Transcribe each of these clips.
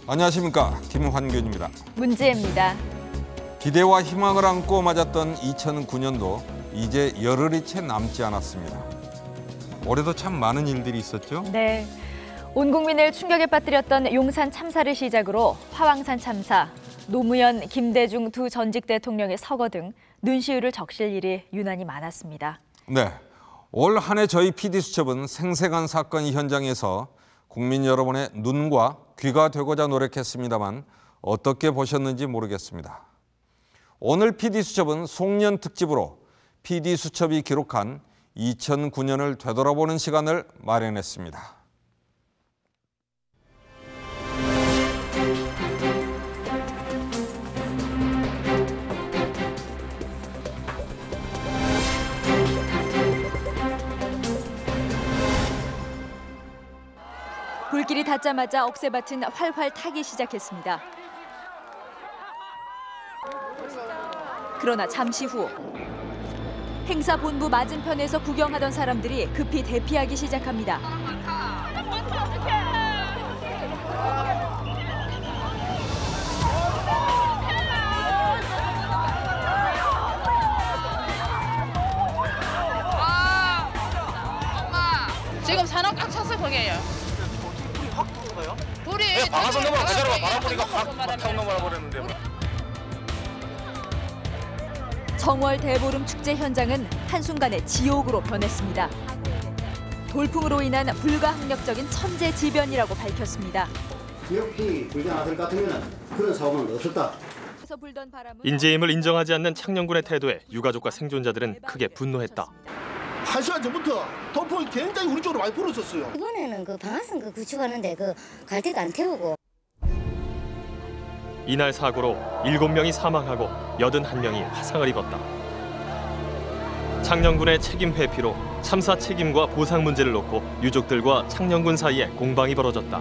안녕하십니까, 김환균입니다. 문지혜입니다. 기대와 희망을 안고 맞았던 2009년도 이제 열흘이 채 남지 않았습니다. 올해도 참 많은 일들이 있었죠? 네, 온 국민을 충격에 빠뜨렸던 용산 참사를 시작으로 화왕산 참사, 노무현, 김대중 두 전직 대통령의 서거 등 눈시울을 적실 일이 유난히 많았습니다. 네, 올 한 해 저희 PD수첩은 생생한 사건 현장에서 국민 여러분의 눈과 귀가 되고자 노력했습니다만 어떻게 보셨는지 모르겠습니다. 오늘 PD수첩은 송년 특집으로 PD수첩이 기록한 2009년을 되돌아보는 시간을 마련했습니다. 불길이 닿자마자 억새밭은 활활 타기 시작했습니다. 그러나 잠시 후 행사 본부 맞은편에서 구경하던 사람들이 급히 대피하기 시작합니다. 엄마, 지금 산업 꽉 찼어 거기에요. 불이 확 터져요? 불이 방아선 넘어가 그대로 바람불이가 확 넘어가 버렸는데. 정월 대보름 축제 현장은 한순간에 지옥으로 변했습니다. 돌풍으로 인한 불가항력적인 천재지변이라고 밝혔습니다. 기업이 불장 아들 같으면 그런 사고는 없었다. 인재임을 인정하지 않는 창녕군의 태도에 유가족과 생존자들은 크게 분노했다. 1시간 전부터 돌풍이 굉장히 우리 쪽으로 많이 불어졌어요. 이번에는 그 방아선 구축하는데 갈 데도 안 태우고. 이날 사고로 7명이 사망하고 81명이 화상을 입었다. 창녕군의 책임 회피로 참사 책임과 보상 문제를 놓고 유족들과 창녕군 사이에 공방이 벌어졌다.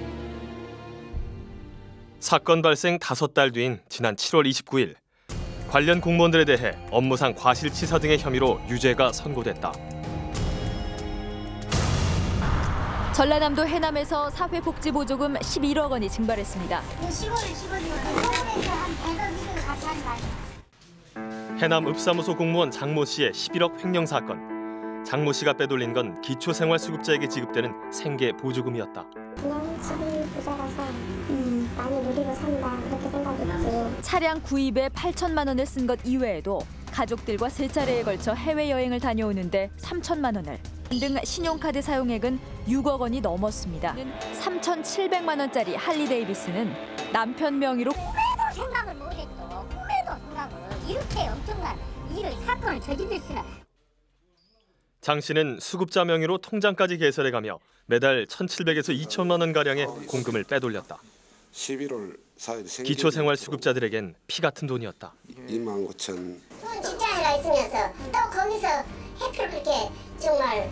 사건 발생 5달 뒤인 지난 7월 29일 관련 공무원들에 대해 업무상 과실치사 등의 혐의로 유죄가 선고됐다. 전라남도 해남에서 사회복지보조금 11억 원이 증발했습니다. 해남 읍사무소 공무원 장모 씨의 11억 횡령 사건. 장모 씨가 빼돌린 건 기초생활수급자에게 지급되는 생계 보조금이었다. 그냥 집이 부자라서 많이 누리고 산다 그렇게 생각했지. 차량 구입에 8천만 원을 쓴 것 이외에도 가족들과 3차례에 걸쳐 해외여행을 다녀오는데 3천만 원을 등 신용카드 사용액은 6억 원이 넘었습니다. 3,700만 원짜리 할리 데이비스는 남편 명의로 꿈에도 생각을 못했죠. 꿈에도 생각을. 이렇게 엄청난 일을 사건을 저지를 수는. 장 씨는 수급자 명의로 통장까지 개설해가며 매달 1,700에서 2천만 원 가량의 공금을 빼돌렸다. 11월 4일 기초생활수급자들에겐 피 같은 돈이었다. 29,000. 좋은 직장이라 있으면서 또 거기서 해피를 그렇게 정말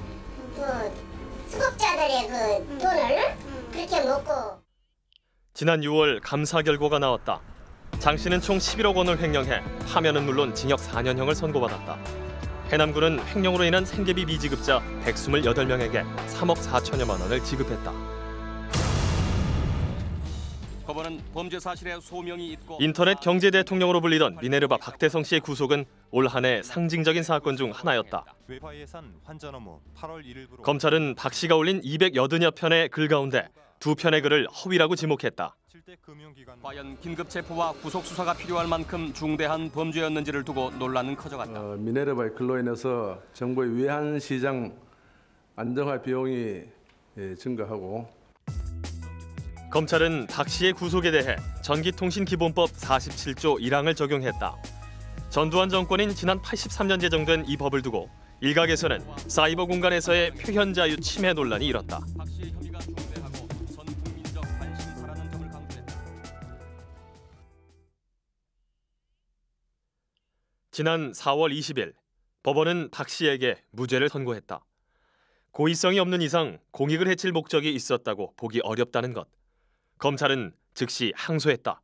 수급자들의 돈을 그렇게 먹고. 지난 6월 감사 결과가 나왔다. 장 씨는 총 11억 원을 횡령해 파면은 물론 징역 4년형을 선고받았다. 해남군은 횡령으로 인한 생계비 미지급자 128명에게 3억 4천여만 원을 지급했다. 법원은 범죄 사실에 소명이 있고 인터넷 경제 대통령으로 불리던 미네르바 박대성 씨의 구속은 올 한 해 상징적인 사건 중 하나였다. 검찰은 박 씨가 올린 280여 편의 글 가운데 2편의 글을 허위라고 지목했다. 과연 긴급 체포와 구속 수사가 필요할 만큼 중대한 범죄였는지를 두고 논란은 커져갔다. 미네르바의 글로 인해서 정부의 외환 시장 안정화 비용이 증가하고. 검찰은 박 씨의 구속에 대해 전기통신기본법 47조 1항을 적용했다. 전두환 정권인 지난 83년 제정된 이 법을 두고 일각에서는 사이버 공간에서의 표현 자유 침해 논란이 일었다. 박 씨의 혐의가 중대하고 전 국민적 관심사라는 점을 강조했다. 지난 4월 20일 법원은 박 씨에게 무죄를 선고했다. 고의성이 없는 이상 공익을 해칠 목적이 있었다고 보기 어렵다는 것. 검찰은 즉시 항소했다.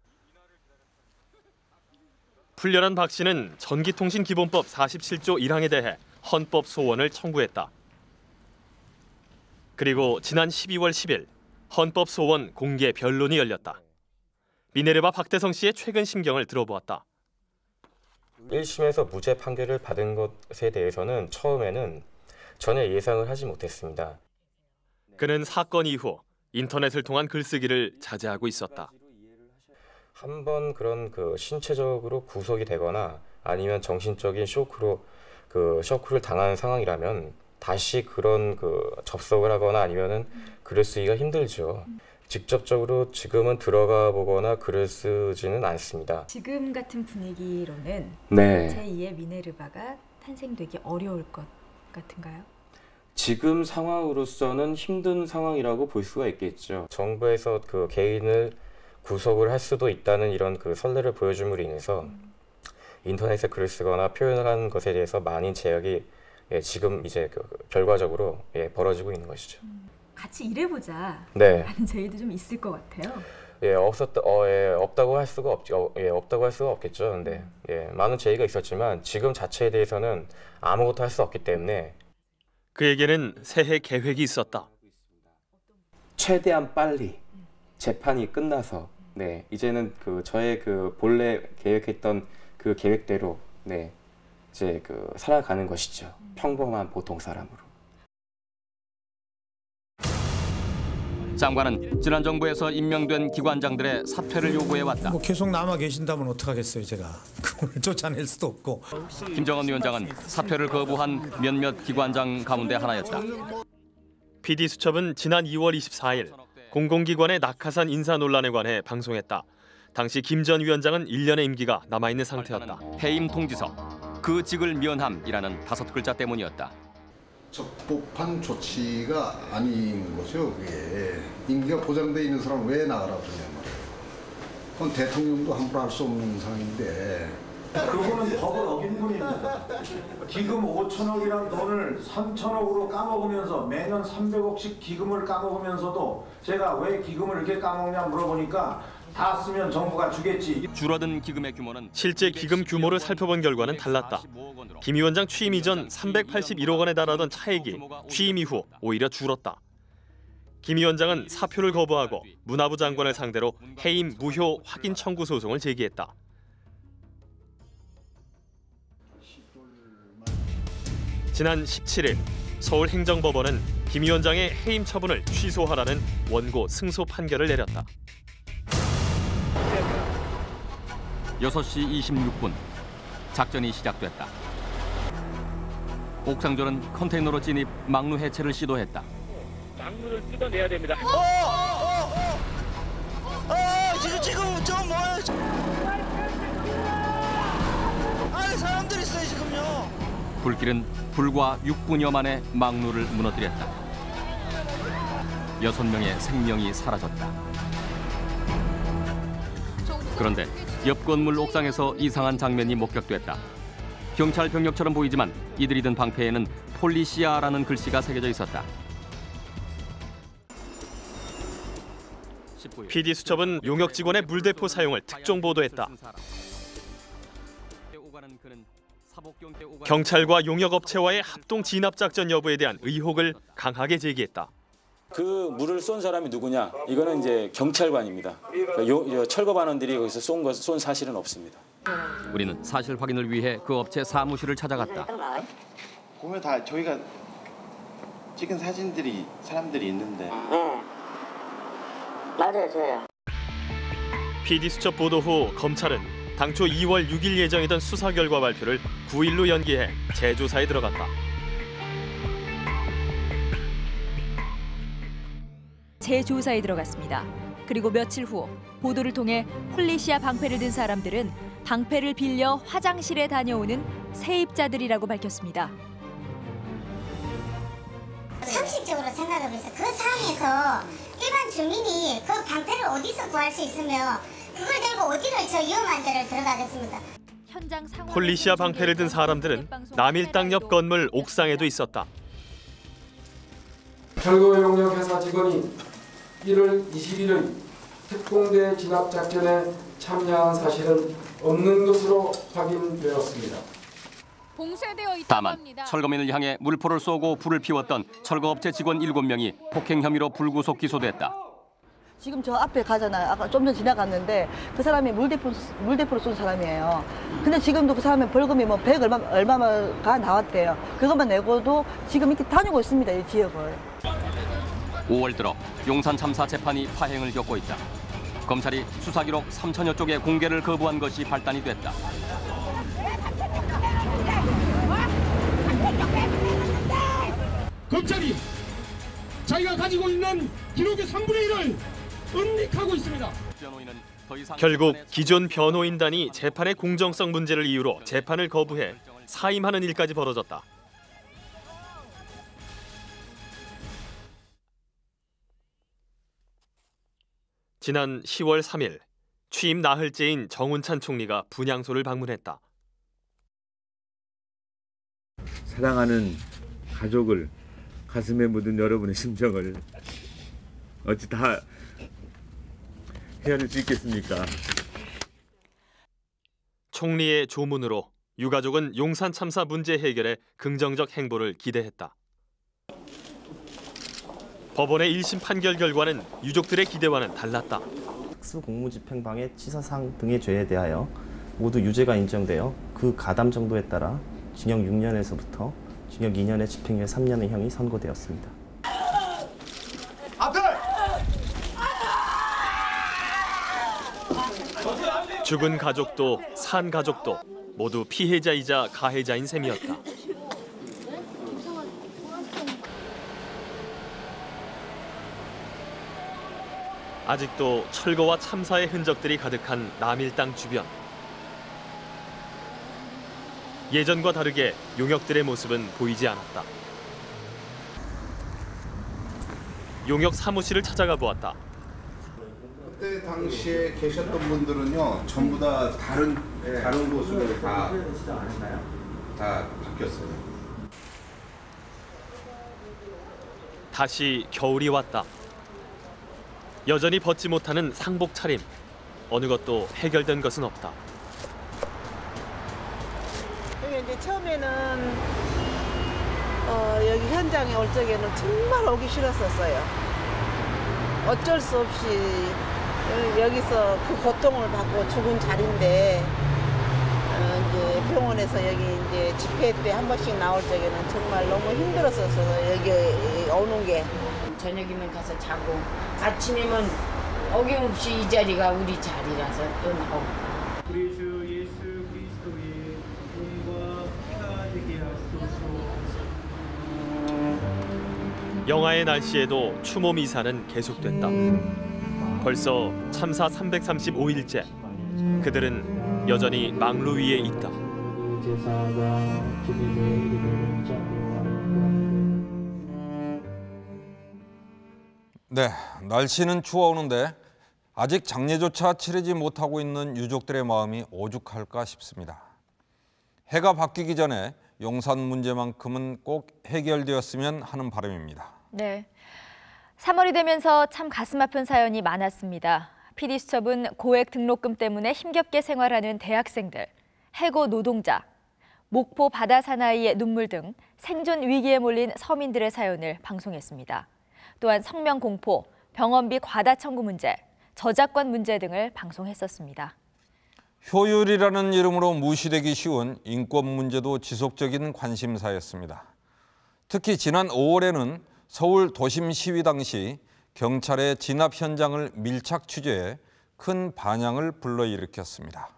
풀려난 박 씨는 전기통신기본법 47조 1항에 대해 헌법 소원을 청구했다. 그리고 지난 12월 10일 헌법소원 공개 변론이 열렸다. 미네르바 박대성 씨의 최근 심경을 들어보았다. 1심에서 무죄 판결을 받은 것에 대해서는 처음에는 전혀 예상을 하지 못했습니다. 그는 사건 이후 인터넷을 통한 글쓰기를 자제하고 있었다. 한번 그런 신체적으로 구속이 되거나 아니면 정신적인 쇼크를 당한 상황이라면 다시 그런 접속을 하거나 아니면은 글을 쓰기가 힘들죠. 직접적으로 지금은 들어가 보거나 글을 쓰지는 않습니다. 지금 같은 분위기로는 네. 제2의 미네르바가 탄생되기 어려울 것 같은가요? 지금 상황으로서는 힘든 상황이라고 볼 수가 있겠죠. 정부에서 개인을 구속을 할 수도 있다는 이런 선례를 보여줌으로 인해서 인터넷에 글을 쓰거나 표현을 하는 것에 대해서 많은 제약이 지금 이제 결과적으로 벌어지고 있는 것이죠. 같이 일해보자. 네. 라는 제의도 좀 있을 것 같아요. 없다고 할 수가 없죠. 없다고 할 수가 없겠죠. 근데 많은 제의가 있었지만 지금 자체에 대해서는 아무것도 할 수 없기 때문에 그에게는 새해 계획이 있었다. 최대한 빨리 재판이 끝나서 이제는 저의 본래 계획했던 그 계획대로 이제 살아가는 것이죠. 평범한 보통 사람으로. 장관은 지난 정부에서 임명된 기관장들의 사퇴를 요구해왔다. 계속 남아 계신다면 어떡하겠어요, 제가. 그걸 쫓아낼 수도 없고. 김정은 위원장은 사퇴를 거부한 몇몇 기관장 가운데 하나였다. PD수첩은 지난 2월 24일 공공기관의 낙하산 인사 논란에 관해 방송했다. 당시 김 전 위원장은 1년의 임기가 남아있는 상태였다. 해임 통지서, 그 직을 면함이라는 5글자 때문이었다. 적법한 조치가 아닌 거죠. 그게 임기가 보장돼 있는 사람 왜 나가라고 그러냐 말이에요. 그건 대통령도 함부로 할 수 없는 상황인데. 그거는 법을 어긴 분입니다. 기금 5천억이란 돈을 3천억으로 까먹으면서 매년 300억씩 기금을 까먹으면서도 제가 왜 기금을 이렇게 까먹냐 물어보니까 다 쓰면 정부가 주겠지. 줄어든 기금의 규모는 실제 기금 규모를 살펴본 결과는 달랐다. 김 위원장 취임 이전 381억 원에 달하던 차액이 취임 이후 오히려 줄었다. 김 위원장은 사표를 거부하고 문화부 장관을 상대로 해임 무효 확인 청구 소송을 제기했다. 지난 17일 서울행정법원은 김 위원장의 해임 처분을 취소하라는 원고 승소 판결을 내렸다. 6시 26분 작전이 시작됐다. 옥상조는 컨테이너로 진입 막루 해체를 시도했다. 막루를 뜯어내야 됩니다. 지금 저 뭐야? 아니 사람들 있어요 지금요. 불길은 불과 6분여 만에 막루를 무너뜨렸다. 6명의 생명이 사라졌다. 그런데 옆 건물 옥상에서 이상한 장면이 목격됐다. 경찰 병력처럼 보이지만 이들이 든 방패에는 폴리시아라는 글씨가 새겨져 있었다. PD수첩은 용역 직원의 물대포 사용을 특종 보도했다. 경찰과 용역업체와의 합동 진압 작전 여부에 대한 의혹을 강하게 제기했다. 그 물을 쏜 사람이 누구냐? 이거는 이제 경찰관입니다. 그러니까 철거반원들이 거기서 쏜 사실은 없습니다. 우리는 사실 확인을 위해 그 업체 사무실을 찾아갔다. 보면 다 저희가 찍은 사람들이 있는데. 맞아요, 저요. PD수첩 보도 후 검찰은 당초 2월 6일 예정이던 수사 결과 발표를 9일로 연기해 재조사에 들어갔다. 재조사에 들어갔습니다. 그리고 며칠 후 보도를 통해 폴리시아 방패를 든 사람들은 방패를 빌려 화장실에 다녀오는 세입자들이라고 밝혔습니다. 상식적으로 생각해보면서 그 상황에서 일반 주민이 그 방패를 어디서 구할 수 있으며 그걸 들고 어디를 저 위험한 데를 들어가겠습니까? 폴리시아 방패를 든 사람들은 남일당 옆 건물 옥상에도 있었다. 철거용역 회사 직원이 1월 21일 특공대 진압 작전에 참여한 사실은 없는 것으로 확인되었습니다. 다만 철거민을 향해 물포를 쏘고 불을 피웠던 철거업체 직원 7명이 폭행 혐의로 불구속 기소됐다. 지금 저 앞에 가잖아요. 아까 좀 전 지나갔는데 그 사람이 물대포로 쏜 사람이에요. 근데 지금도 그 사람의 벌금이 뭐 100 얼마가 나왔대요. 그것만 내고도 지금 이렇게 다니고 있습니다, 이 지역을. 5월 들어 용산 참사 재판이 파행을 겪고 있다. 검찰이 수사 기록 3천여 쪽의 공개를 거부한 것이 발단이 됐다. 검찰이 자기가 가지고 있는 기록의 3분의 1을 은닉하고 있습니다. 결국 기존 변호인단이 재판의 공정성 문제를 이유로 재판을 거부해 사임하는 일까지 벌어졌다. 지난 10월 3일 취임 나흘째인 정운찬 총리가 분향소를 방문했다. 사랑하는 가족을 가슴에 묻은 여러분의 심정을 어찌 다 헤아릴 수 있겠습니까? 총리의 조문으로 유가족은 용산 참사 문제 해결에 긍정적 행보를 기대했다. 법원의 1심 판결 결과는 유족들의 기대와는 달랐다. 특수공무집행방해, 치사상 등의 죄에 대하여 모두 유죄가 인정되어 그 가담 정도에 따라 징역 6년에서부터 징역 2년에 집행유예 3년의 형이 선고되었습니다. 죽은 가족도 산 가족도 모두 피해자이자 가해자인 셈이었다. 아직도 철거와 참사의 흔적들이 가득한 남일당 주변. 예전과 다르게 용역들의 모습은 보이지 않았다. 용역 사무실을 찾아가 보았다. 그때 당시에 계셨던 분들은요, 전부 다 다른 곳으로 다 바뀌었어요. 다시 겨울이 왔다. 여전히 벗지 못하는 상복 차림. 어느 것도 해결된 것은 없다. 여기 이제 처음에는 여기 현장에 올 적에는 정말 오기 싫었었어요. 어쩔 수 없이 여기서 그 고통을 받고 죽은 자리인데 이제 병원에서 여기 이제 집회 때 한 번씩 나올 적에는 정말 너무 힘들었었어요. 여기 오는 게. 저녁이면 가서 자고 아침이면 어김없이 이 자리가 우리 자리라서 또 나오고. 우리 주 예수 그리스도의 몸과 피가 되게 하소서. 영하의 날씨에도 추모 미사는 계속됐다. 벌써 참사 335일째. 그들은 여전히 망루 위에 있다. 네, 날씨는 추워오는데 아직 장례조차 치르지 못하고 있는 유족들의 마음이 오죽할까 싶습니다. 해가 바뀌기 전에 용산 문제만큼은 꼭 해결되었으면 하는 바람입니다. 네, 3월이 되면서 참 가슴 아픈 사연이 많았습니다. PD수첩은 고액 등록금 때문에 힘겹게 생활하는 대학생들, 해고 노동자, 목포 바다 사나이의 눈물 등 생존 위기에 몰린 서민들의 사연을 방송했습니다. 또한 성명 공포, 병원비 과다 청구 문제, 저작권 문제 등을 방송했었습니다. 효율이라는 이름으로 무시되기 쉬운 인권 문제도 지속적인 관심사였습니다. 특히 지난 5월에는 서울 도심 시위 당시 경찰의 진압 현장을 밀착 취재해 큰 반향을 불러일으켰습니다.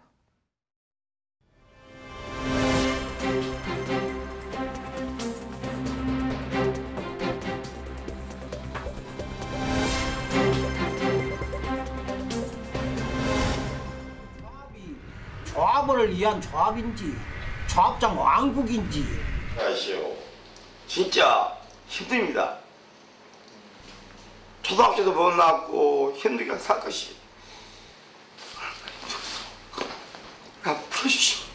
조합을 위한 조합인지 조합장 왕국인지 아시오. 진짜 힘듭니다. 초등학교도 못 나왔고 힘들게 살 것이. 풀어주시오.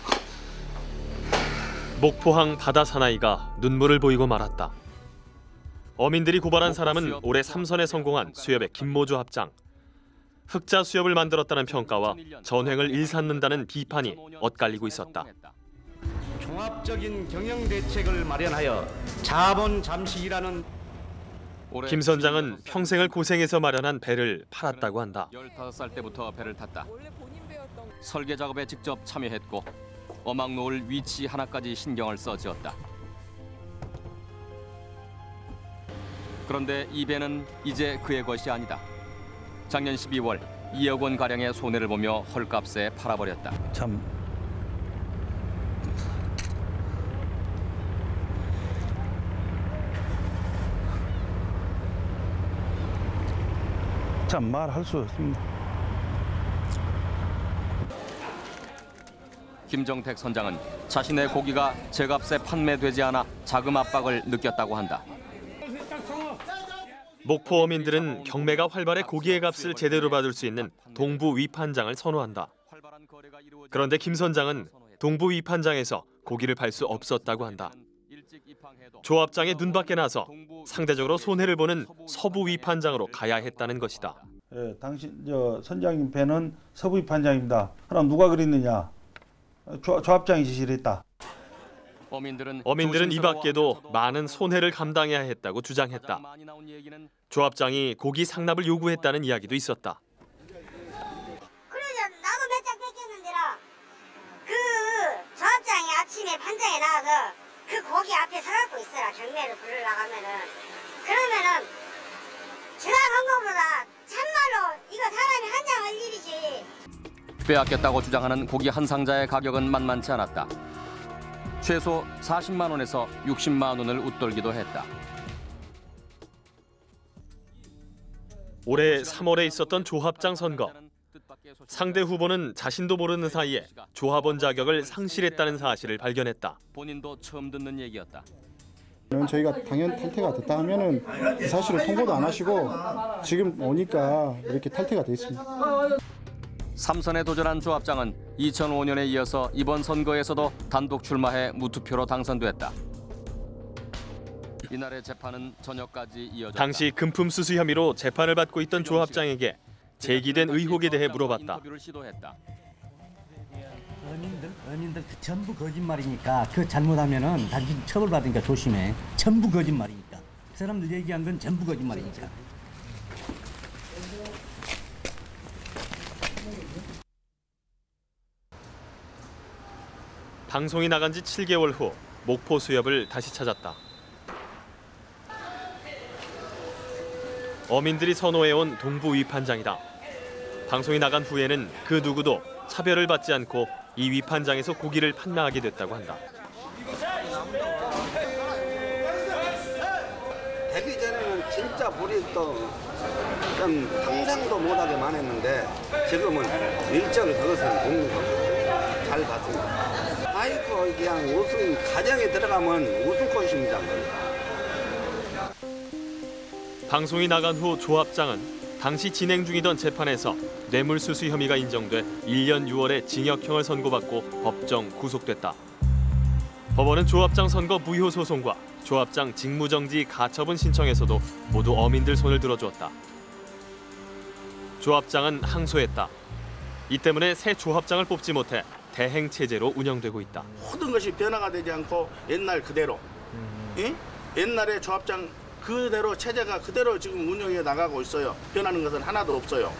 목포항 바다 사나이가 눈물을 보이고 말았다. 어민들이 고발한 사람은 올해 3선에 성공한 수협의 김모주 합장. 흑자 수협을 만들었다는 평가와 전횡을 일삼는다는 비판이 엇갈리고 있었다. 종합적인 경영 대책을 마련하여 자본 잠식이라는 김 선장은 평생을 고생해서 마련한 배를 팔았다고 한다. 15살 때부터 배를 탔다. 설계 작업에 직접 참여했고 어망 놓을 위치 하나까지 신경을 써지었다. 그런데 이 배는 이제 그의 것이 아니다. 작년 12월 2억 원 가량의 손해를 보며 헐값에 팔아버렸다. 참 말할 수 없습니다. 김정택 선장은 자신의 고기가 제값에 판매되지 않아 자금 압박을 느꼈다고 한다. 목포 어민들은 경매가 활발해 고기의 값을 제대로 받을 수 있는 동부 위판장을 선호한다. 그런데 김 선장은 동부 위판장에서 고기를 팔 수 없었다고 한다. 조합장의 눈밖에 나서 상대적으로 손해를 보는 서부 위판장으로 가야 했다는 것이다. 예, 당신 선장님 배는 서부 위판장입니다. 그럼 누가 그랬느냐? 조합장이 지시를 했다. 어민들은 이 밖에도 많은 손해를 감당해야 했다고 주장했다. 조합장이 고기 상납을 요구했다는 이야기도 있었다. 그러자 나도 몇 장 뺏겼는데라. 그 조합장이 아침에 판장에 나와서 그 고기 앞에 서갖고 있어라. 경매를 부르러 나가면은. 그러면은 주장한 것보다 참말로 이거 사람이 한 장 할 일이지. 빼앗겼다고 주장하는 고기 한 상자의 가격은 만만치 않았다. 최소 40만 원에서 60만 원을 웃돌기도 했다. 올해 3월에 있었던 조합장 선거. 상대 후보는 자신도 모르는 사이에 조합원 자격을 상실했다는 사실을 발견했다. 본인도 처음 듣는 얘기였다. 저희가 당연 탈퇴가 됐다 하면은 그 사실을 통보도 안 하시고 지금 오니까 이렇게 탈퇴가 돼 있습니다. 3선에 도전한 조합장은 2005년에 이어서 이번 선거에서도 단독 출마해 무투표로 당선됐다. 이날의 재판은 저녁까지 이어졌다. 당시 금품 수수 혐의로 재판을 받고 있던 조합장에게 제기된 의혹에 대해 물어봤다. 어민들 전부 거짓말이니까 그 잘못하면은 당신 처벌받으니까 조심해. 전부 거짓말이니까. 그 사람들 얘기한 건 전부 거짓말이니까. 방송이 나간 지 7개월 후 목포 수협을 다시 찾았다. 어민들이 선호해온 동부 위판장이다. 방송이 나간 후에는 그 누구도 차별을 받지 않고 이 위판장에서 고기를 판매하게 됐다고 한다. 되기 전에는 진짜 불이익도 좀 상상도 못하게만 했는데 지금은 일절 그것을 먹는 거 잘 봤습니다. 아이고 그냥 웃음 가정에 들어가면 웃음꽃입니다. 방송이 나간 후 조합장은 당시 진행 중이던 재판에서 뇌물수수 혐의가 인정돼 1년 6월에 징역형을 선고받고 법정 구속됐다. 법원은 조합장 선거 무효 소송과 조합장 직무정지 가처분 신청에서도 모두 어민들 손을 들어주었다. 조합장은 항소했다. 이 때문에 새 조합장을 뽑지 못해 대행 체제로 운영되고 있다. 모든 것이 변화가 되지 않고 옛날 그대로, 예? 옛날에 조합장 그대로 체제가 그대로 지금 운영해 나가고 있어요. 변하는 것은 하나도 없어요.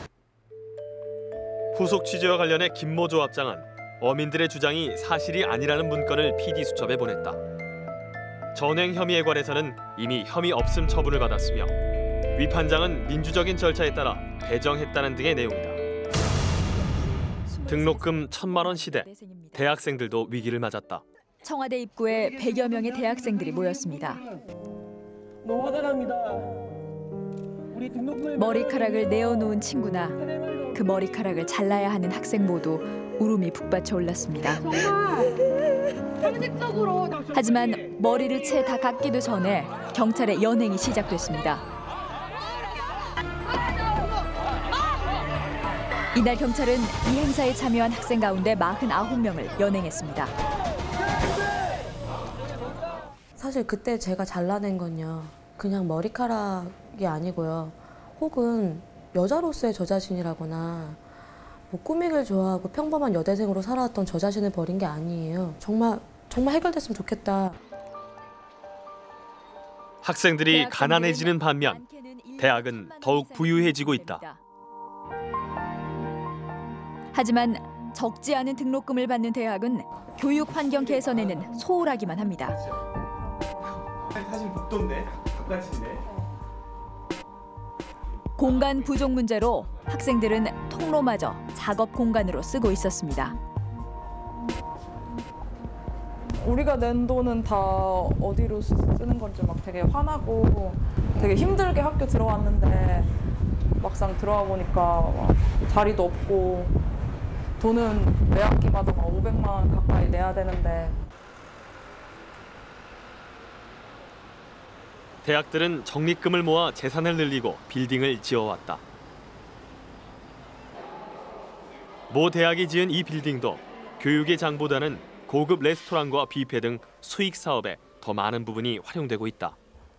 후속 취재와 관련해 김모 조합장은 어민들의 주장이 사실이 아니라는 문건을 PD수첩에 보냈다. 전횡 혐의에 관해서는 이미 혐의 없음 처분을 받았으며 위판장은 민주적인 절차에 따라 배정했다는 등의 내용이다. 등록금 1,000만 원 시대, 대학생들도 위기를 맞았다. 청와대 입구에 100여 명의 대학생들이 모였습니다. 너무 화가 납니다. 우리 등록금을 머리카락을 내어놓은 친구나 그 머리카락을 잘라야 하는 학생 모두 울음이 북받쳐 올랐습니다. 상식적으로 하지만 머리를 채 다 깎기도 전에 경찰의 연행이 시작됐습니다. 이날 경찰은 이 행사에 참여한 학생 가운데 49명을 연행했습니다. 사실 그때 제가 잘라낸 건요. 그냥 머리카락이 아니고요. 혹은 여자로서의 저 자신이라거나 뭐 꾸미기를 좋아하고 평범한 여대생으로 살아왔던 저 자신을 버린 게 아니에요. 정말 해결됐으면 좋겠다. 학생들이 가난해지는 반면 대학은 더욱 부유해지고 있다. 하지만 적지 않은 등록금을 받는 대학은 교육 환경 개선에는 소홀하기만 합니다. 사실 복도인데 바깥인데. 공간 부족 문제로 학생들은 통로마저 작업 공간으로 쓰고 있었습니다. 우리가 낸 돈은 다 어디로 쓰는 건지 막 되게 화나고 되게 힘들게 학교 들어왔는데 막상 들어와 보니까 막 자리도 없고 돈은 매 학기마다 막 500만 원 가까이 내야 되는데. 대학들은 적립금을 모아 재산을 늘리고 빌딩을 지어왔다. 모 대학이 지은 이 빌딩도 교육의 장보다는 고급 레스토랑과 뷔페 등 수익 사업에 더 많은 부분이 활용되고 있다.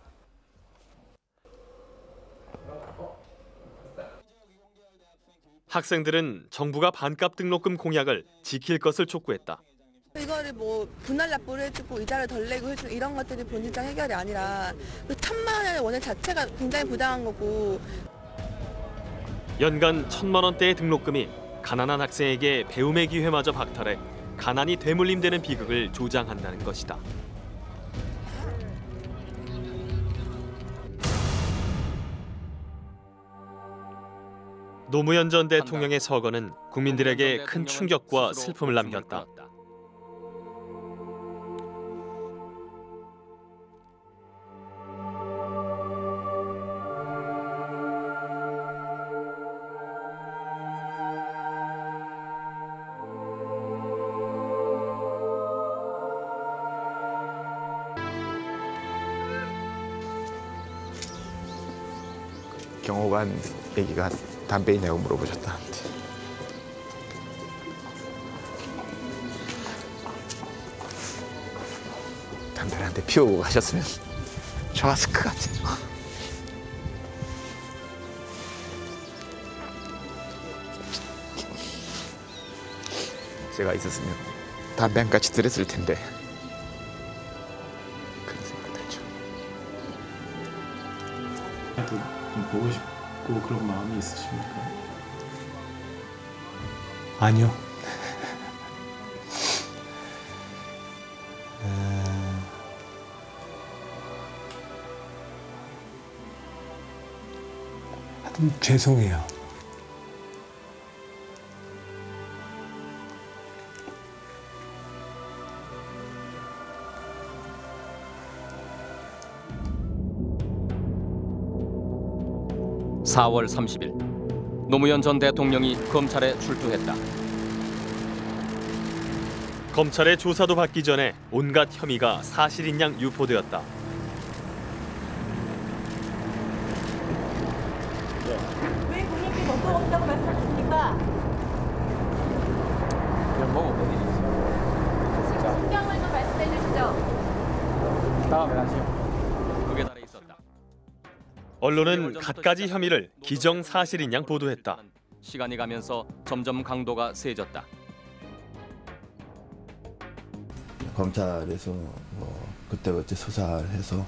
학생들은 정부가 반값 등록금 공약을 지킬 것을 촉구했다. 이거를 뭐 분할 납부를 해주고 이자를 덜 내고 해주고 이런 것들이 본질적 해결이 아니라 그 1,000만 원의 원액 자체가 굉장히 부당한 거고. 연간 1,000만 원대의 등록금이 가난한 학생에게 배움의 기회마저 박탈해 가난이 되물림되는 비극을 조장한다는 것이다. 노무현 전 대통령의 서거는 국민들에게 큰 충격과 슬픔을 남겼다. 경호관 얘기가 담배 있냐고 물어보셨다는데 담배를 한 대 피우고 가셨으면 좋았을 것 같아요. 제가 있었으면 담배 한 가지 드렸을 텐데 그런 생각 들죠. 좀 보고 싶고 그런 마음이 있으십니까? 아니요. 하여튼 죄송해요. (4월 30일) 노무현 전 대통령이 검찰에 출두했다. 검찰의 조사도 받기 전에 온갖 혐의가 사실인 양 유포되었다. 왜 국민께 법도 없다고 말씀하십니까? 그냥 먹어보니 신경을 좀 말씀해 주시죠. 다음에 하시오. 극에 달해 있었다. 언론은 갖가지 혐의를 기정사실인 양 보도했다. 시간이 가면서 점점 강도가 세졌다. 검찰에서 뭐 그때그때 수사를 해서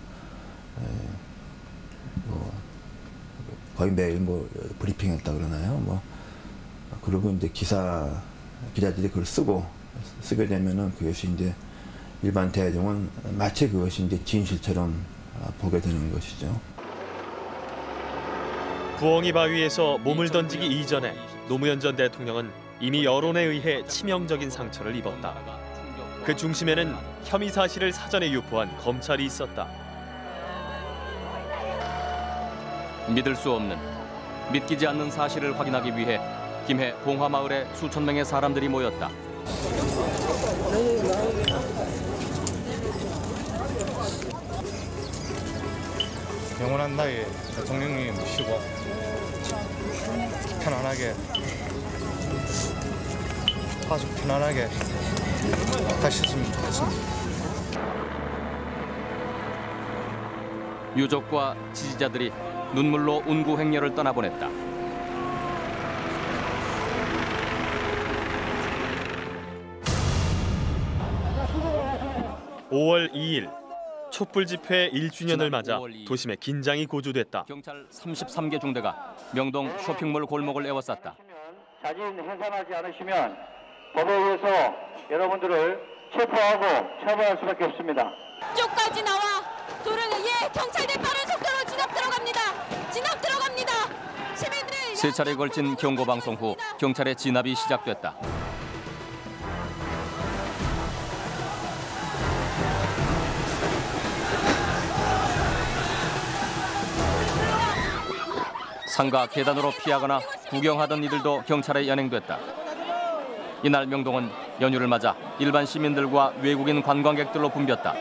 뭐 거의 매일 뭐 브리핑했다 그러나요? 뭐 그리고 이제 기자들이 그걸 쓰게 되면은 그것이 이제 일반 대중은 마치 그것이 이제 진실처럼 보게 되는 것이죠. 부엉이 바위에서 몸을 던지기 이전에 노무현 전 대통령은 이미 여론에 의해 치명적인 상처를 입었다. 그 중심에는 혐의 사실을 사전에 유포한 검찰이 있었다. 믿을 수 없는, 믿기지 않는 사실을 확인하기 위해 김해 봉화마을에 수천 명의 사람들이 모였다. 영원한 나이 대통령님 모시고 편안하게 아주 편안하게 가셨으면 좋겠습니다. 유족과 지지자들이 눈물로 운구 행렬을 떠나보냈다. (5월 2일) 촛불 집회 1주년을 맞아 도심에 긴장이 고조됐다. 경찰 33개 중대가 명동 쇼핑몰 골목을 에워쌌다. 자진 해산하지 않으시면 법에 의해서 여러분들을 체포하고 처벌할 수밖에 없습니다. 쪽까지 나와 경찰대 빠른 속도로 진압 들어갑니다. 시민들을 세 차례에 걸친 경고 방송 후 경찰의 진압이 시작됐다. 상가 계단으로 피하거나 구경하던 이들도 경찰에 연행됐다. 이날 명동은 연휴를 맞아 일반 시민들과 외국인 관광객들로 붐볐다.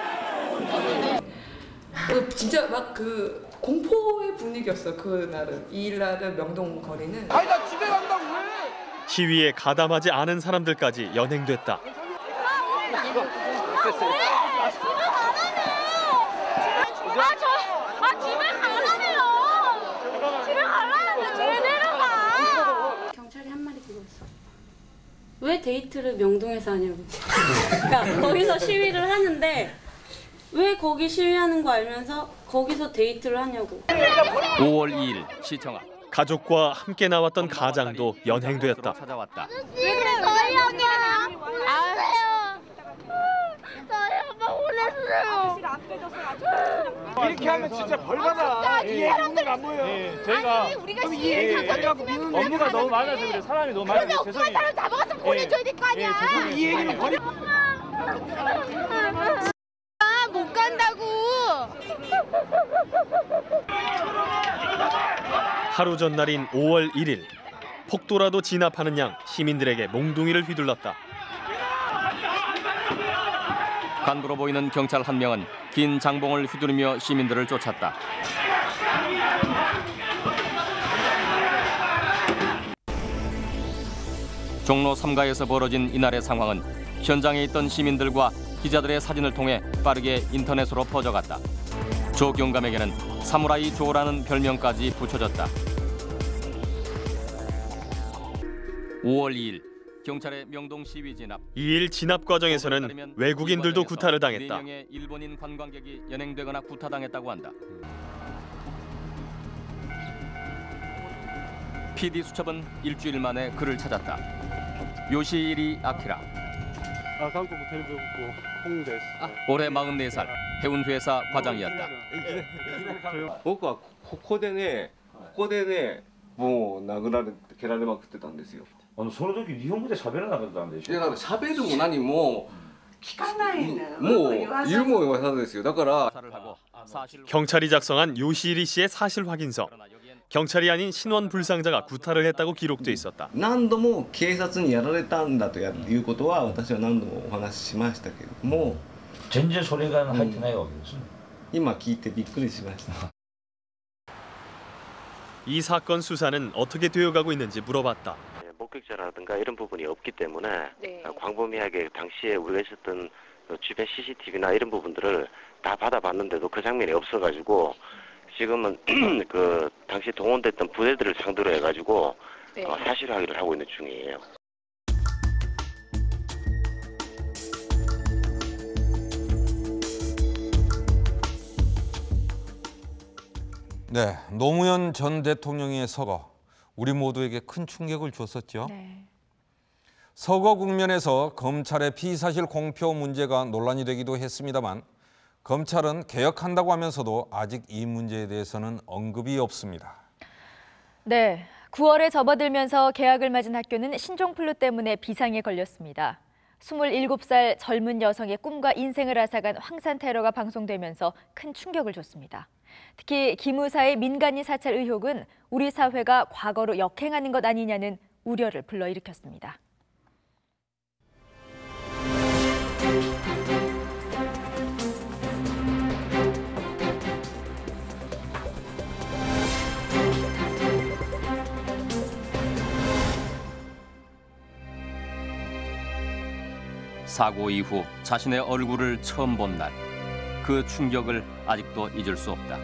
진짜 막 그 공포의 분위기였어. 그날은 이일날은 명동 거리는. 아니 나 집에 간다고 왜? 시위에 가담하지 않은 사람들까지 연행됐다. 경찰이 한 마리 들고 있어. 왜 데이트를 명동에서 하냐고. 그러니까 거기서 시위를 하는데 왜 거기 시위하는 거 알면서 거기서 데이트를 하냐고. 5월 2일 시청 앞 가족과 함께 나왔던 가장도 연행됐다. 찾아왔다. 왜 그래 저희 엄마 안 해요. 저희 엄마 혼냈어요. 이렇게 하면 진짜 벌 받아. 이 애는 안 보여요. 저희가 그럼 이 애를 가져가고 미는 업무가 너무 많아서 그래. 사람이 너무 많아서 그러면 오빠 사람 잡아가서 보내줘야 될 거 아니야. 죄송해요. 이 얘기는 버려. 못 간다고. 하루 전날인 5월 1일 폭도라도 진압하는 양 시민들에게 몽둥이를 휘둘렀다. 간부로 보이는 경찰 한 명은 긴 장봉을 휘두르며 시민들을 쫓았다. 종로 3가에서 벌어진 이날의 상황은 현장에 있던 시민들과 기자들의 사진을 통해 빠르게 인터넷으로 퍼져갔다. 조 경감에게는 사무라이 조라는 별명까지 붙여졌다. 5월 2일 경찰의 명동 시위 진압. 2일 진압 과정에서는 외국인들도 구타를 당했다. 4명의 일본인 관광객이 연행되거나 구타당했다고 한다. PD 수첩은 일주일 만에 그를 찾았다. 요시이리 아키라. 한국 텔레비전 홍대. 올해 44살 해운회사 과장이었다. 僕はここでねもう殴られて蹴られまくってたんですよ。 その時日本語で喋らなかったんでしょ。 いやだから喋るも何も聞かないんだよ。 もう言うも言わさずですよ。だから 경찰이 작성한 요시이리 씨의 사실 확인서. 경찰이 아닌 신원 불상자가 구타를 했다고 기록돼 있었다. 何度も警察にやられたんだということは私は何度もお話ししましたけれども。 全然それが入ってないわけですね。 今聞いてびっくりしました。 이 사건 수사는 어떻게 되어가고 있는지 물어봤다. 목격자라든가 이런 부분이 없기 때문에 광범위하게 당시에 우리가 있었던 주변 CCTV나 이런 부분들을 다 받아봤는데도 그 장면이 없어가지고 지금은 그 당시 동원됐던 부대들을 상대로 해가지고 사실 확인을 하고 있는 중이에요. 네, 노무현 전 대통령의 서거, 우리 모두에게 큰 충격을 줬었죠. 네. 서거 국면에서 검찰의 피의사실 공표 문제가 논란이 되기도 했습니다만 검찰은 개혁한다고 하면서도 아직 이 문제에 대해서는 언급이 없습니다. 네, 9월에 접어들면서 개학을 맞은 학교는 신종플루 때문에 비상에 걸렸습니다. 27살 젊은 여성의 꿈과 인생을 앗아간 황산 테러가 방송되면서 큰 충격을 줬습니다. 특히 기무사의 민간인 사찰 의혹은 우리 사회가 과거로 역행하는 것 아니냐는 우려를 불러일으켰습니다. 사고 이후 자신의 얼굴을 처음 본 날, 그 충격을 아직도 잊을 수 없다.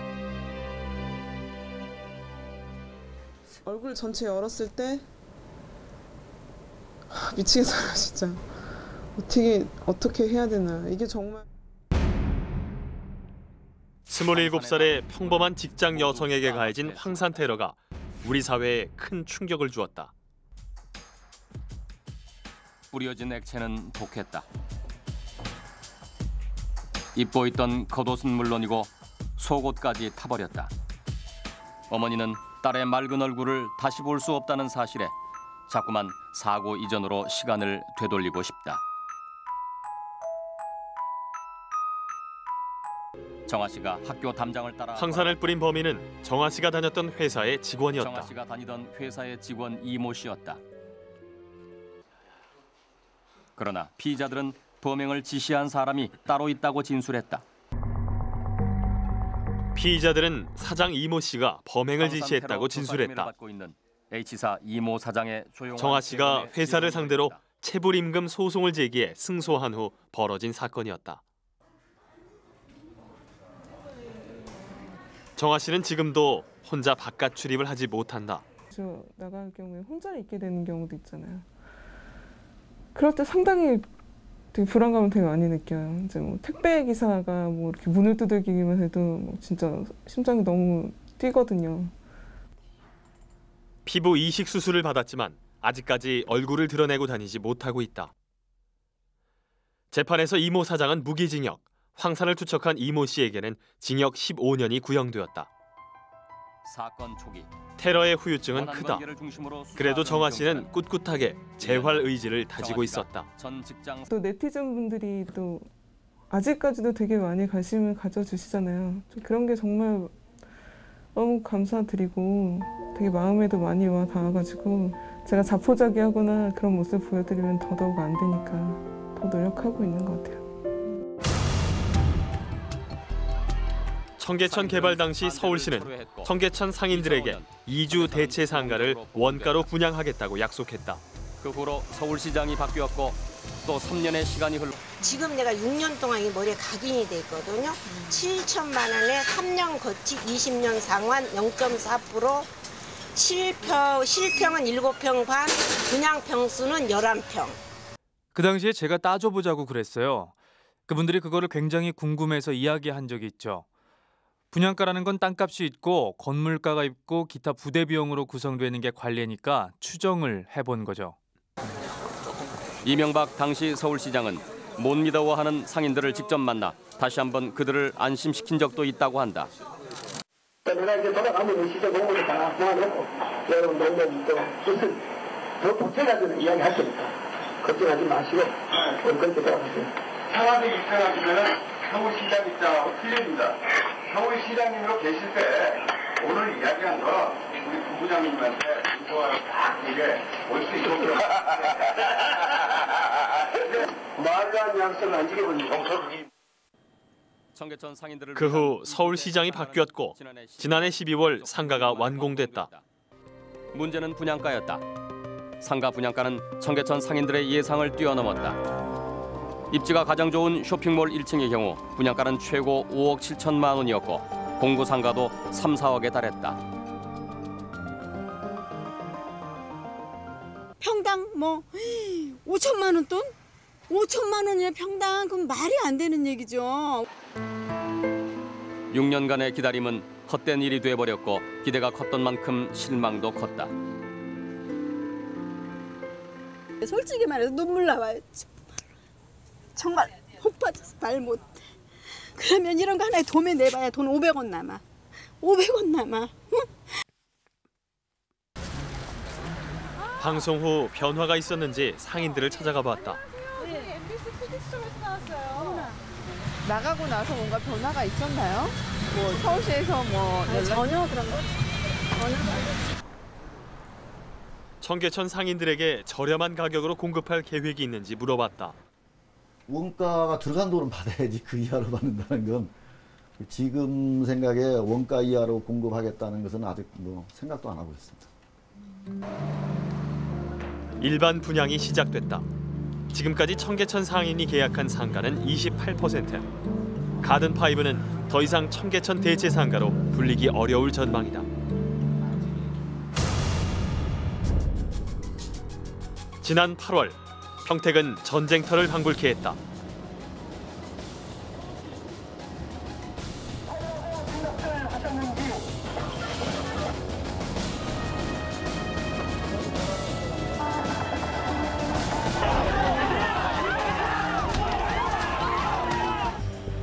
얼굴 전체 열었을 때 미치겠어요, 진짜. 어떻게 해야 되나. 이게 정말 27살의 평범한 직장 여성에게 가해진 황산 테러가 우리 사회에 큰 충격을 주었다. 뿌려진 액체는 독했다. 입고 있던 겉옷은 물론이고 속옷까지 타버렸다. 어머니는 딸의 맑은 얼굴을 다시 볼 수 없다는 사실에 자꾸만 사고 이전으로 시간을 되돌리고 싶다. 정아 씨가 학교 담장을 따라 황산을 뿌린 범인은 정아 씨가 다녔던 회사의 직원이었다. 정아 씨가 다니던 회사의 직원 이모 씨였다. 그러나 피의자들은 범행을 지시한 사람이 따로 있다고 진술했다. 피의자들은 사장 이모 씨가 범행을 지시했다고 진술했다. H사 이모 사장의 정아 씨가 회사를 상대로 체불임금 소송을 제기해 승소한 후 벌어진 사건이었다. 정아 씨는 지금도 혼자 바깥 출입을 하지 못한다. 저 나갈 경우에 혼자 있게 되는 경우도 있잖아요. 그럴 때 상당히 되게 불안감을 되게 많이 느껴요. 이제 뭐 택배 기사가 뭐 이렇게 문을 두들기기만 해도 뭐 진짜 심장이 너무 뛰거든요. 피부 이식 수술을 받았지만 아직까지 얼굴을 드러내고 다니지 못하고 있다. 재판에서 이모 사장은 무기징역, 황산을 투척한 이모 씨에게는 징역 15년이 구형되었다. 사건 초기 테러의 후유증은 크다. 그래도 정아 씨는 꿋꿋하게 재활 의지를 다지고 있었다. 또 네티즌 분들이 또 아직까지도 되게 많이 관심을 가져주시잖아요. 그런 게 정말 너무 감사드리고 되게 마음에도 많이 와 닿아가지고 제가 자포자기하거나 그런 모습 보여드리면 더더욱 안 되니까 더 노력하고 있는 것 같아요. 청계천 개발 당시 서울시는 청계천 상인들에게 2주 대체 상가를 원가로 분양하겠다고 약속했다. 그 후로 서울시장이 바뀌었고 또 3년의 시간이 흘러 지금 내가 6년 동안 이 머리에 각인이 돼 있거든요. 7천만 원에 3년 거치 20년 상환 0.4%, 실평은 7평 반, 분양 평수는 11평. 그 당시에 제가 따져보자고 그랬어요. 그분들이 그거를 굉장히 궁금해서 이야기한 적이 있죠. 분양가라는 건 땅값이 있고 건물가가 있고 기타 부대 비용으로 구성되는 게 관례니까 추정을 해본 거죠. 이명박 당시 서울시장은 못 믿어워하는 상인들을 직접 만나 다시 한번 그들을 안심시킨 적도 있다고 한다. 내가 이제 돌아가면 시장 공부를 다 모아놓고 여러분들 더 복잡하게 이야기할 테니까 걱정하지 마시고 우리 그렇게 돌아가세요. 청와대 입장하시면 서울시장 입장하고 틀립니다. 서울시장님으로 계실 때 오늘 이야기한 거 우리 부부장님한테 딱 이게 올 수 있도록 말로 한 약속을 안 지켜본 정석이. 그 후 서울시장이 바뀌었고 지난해 12월 상가가 완공됐다. 문제는 분양가였다. 상가 분양가는 청계천 상인들의 예상을 뛰어넘었다. 입지가 가장 좋은 쇼핑몰 1층의 경우 분양가는 최고 5억 7천만 원이었고 공구 상가도 3, 4억에 달했다. 평당 뭐 5천만 원 돈? 5천만 원이야 평당. 그럼 말이 안 되는 얘기죠. 6년간의 기다림은 헛된 일이 돼버렸고 기대가 컸던 만큼 실망도 컸다. 솔직히 말해서 눈물 나와요. 정말 못 빠져서 말 못해. 그러면 이런 거 하나에 도매 내봐야 돈 500원 남아. 500원 남아. 응? 방송 후 변화가 있었는지 상인들을 찾아가 봤다. MBC PD수첩에서 나왔어요. 나가고 나서 뭔가 변화가 있었나요? 뭐 서울시에서 뭐 전혀 그런 거 전혀. 청계천 상인들에게 저렴한 가격으로 공급할 계획이 있는지 물어봤다. 원가가 들어간 돈은 받아야지 그 이하로 받는다는 건 지금 생각에 원가 이하로 공급하겠다는 것은 아직 뭐 생각도 안 하고 있습니다. 일반 분양이 시작됐다. 지금까지 청계천 상인이 계약한 상가는 28%. 가든파이브는 더 이상 청계천 대체 상가로 불리기 어려울 전망이다. 지난 8월 평택은 전쟁터를 방불케 했다.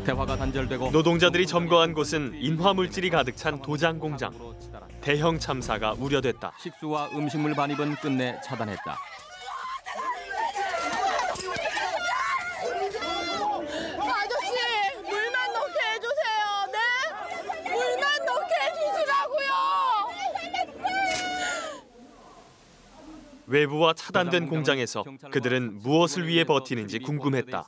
대화가 단절되고 노동자들이 점거한 곳은 인화 물질이 가득 찬 도장 공장. 대형 참사가 우려됐다. 식수와 음식물 반입은 끝내 차단했다. 아저씨, 물만 넣게 해주세요. 네? 물만 넣게 해주시라고요. 외부와 차단된 공장에서 그들은 무엇을 위해 버티는지 궁금했다.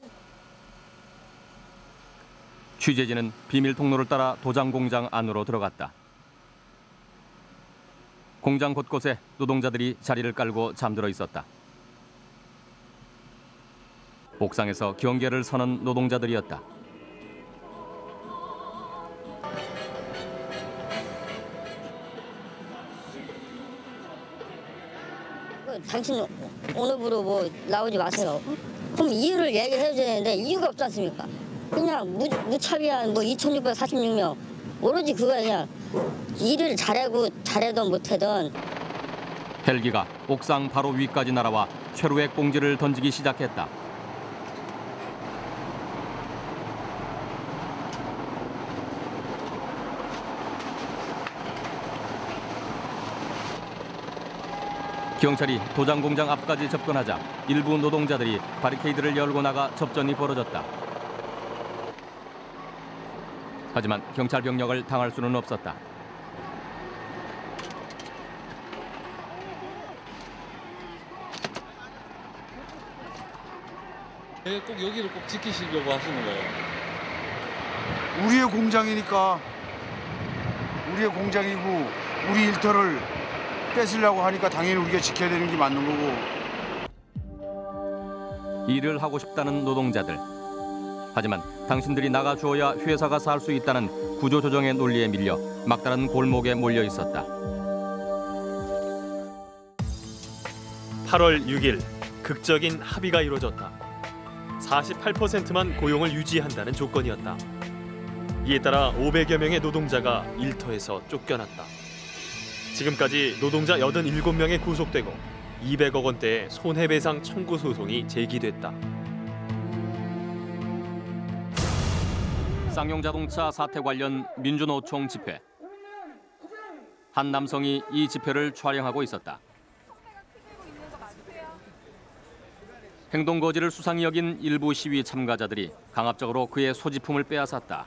취재진은 비밀 통로를 따라 도장 공장 안으로 들어갔다. 공장 곳곳에 노동자들이 자리를 깔고 잠들어 있었다. 옥상에서 경계를 서는 노동자들이었다. 당신 오늘부로 뭐 나오지 마세요. 그럼 이유를 얘기해 줘야 되는데 이유가 없지 않습니까? 그냥 무차비한 뭐 2,646명 오로지 그거 그냥 일을 잘해도 못해든. 헬기가 옥상 바로 위까지 날아와 최루액 봉지를 던지기 시작했다. 경찰이 도장 공장 앞까지 접근하자 일부 노동자들이 바리케이드를 열고 나가 접전이 벌어졌다. 하지만 경찰 병력을 당할 수는 없었다. 왜 꼭 여기를 꼭 지키시려고 하시는 거예요? 우리의 공장이니까 우리의 공장이고 우리 일터를 뺏으려고 하니까 당연히 우리가 지켜야 되는 게 맞는 거고. 일을 하고 싶다는 노동자들. 하지만 당신들이 나가주어야 회사가 살 수 있다는 구조조정의 논리에 밀려 막다른 골목에 몰려 있었다. 8월 6일 극적인 합의가 이루어졌다. 48%만 고용을 유지한다는 조건이었다. 이에 따라 500여 명의 노동자가 일터에서 쫓겨났다. 지금까지 노동자 87명이 구속되고 200억 원대의 손해배상 청구 소송이 제기됐다. 쌍용자동차 사태 관련 민주노총 집회. 한 남성이 이 집회를 촬영하고 있었다. 행동거지를 수상히 여긴 일부 시위 참가자들이 강압적으로 그의 소지품을 빼앗았다.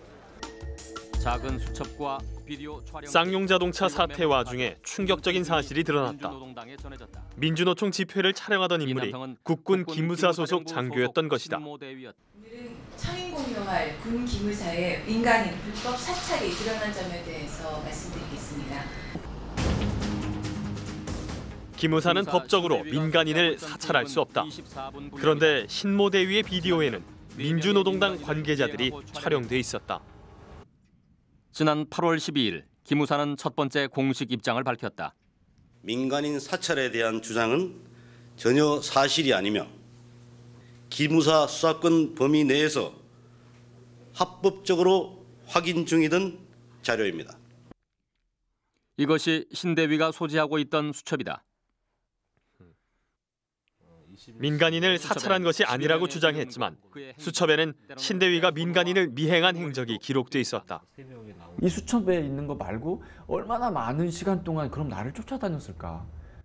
작은 수첩과 비디오 촬영. 쌍용자동차 사태 와중에 충격적인 사실이 드러났다. 민주노총 집회를 촬영하던 인물이 국군 기무사 소속 장교였던 것이다. 오늘은 청인 공유할 군 기무사의 민간인 불법 사찰이 드러난 점에 대해서 말씀드리겠습니다. 기무사는 법적으로 민간인을 사찰할 수 없다. 그런데 신모대위의 비디오에는 민주노동당 관계자들이 촬영돼 있었다. 지난 8월 12일 기무사는 첫 번째 공식 입장을 밝혔다. 민간인 사찰에 대한 주장은 전혀 사실이 아니며 기무사 수사권 범위 내에서 합법적으로 확인 중이던 자료입니다. 이것이 신대위가 소지하고 있던 수첩이다. 민간인을 사찰한 것이 아니라고 주장했지만 수첩에는 신대위가 민간인을 미행한 행적이 기록돼 있었다. 이 수첩에 있는 거 말고 얼마나 많은 시간 동안 그럼 나를 쫓아다녔을까?